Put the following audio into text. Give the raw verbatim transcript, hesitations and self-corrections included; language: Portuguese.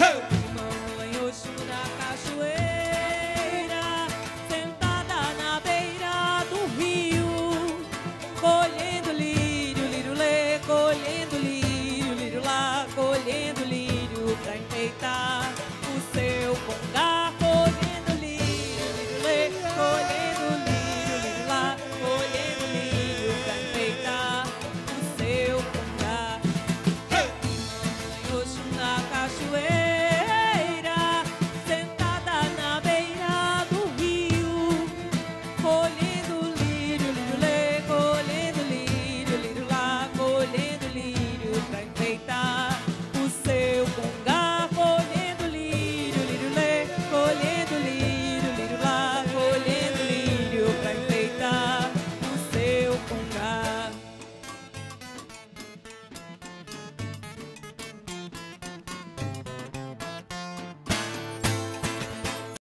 Mamãe Oxum da cachoeira, sentada na beira do rio, colhendo lírio, lírio lê, colhendo lírio, lírio lá, colhendo lírio pra enfeitar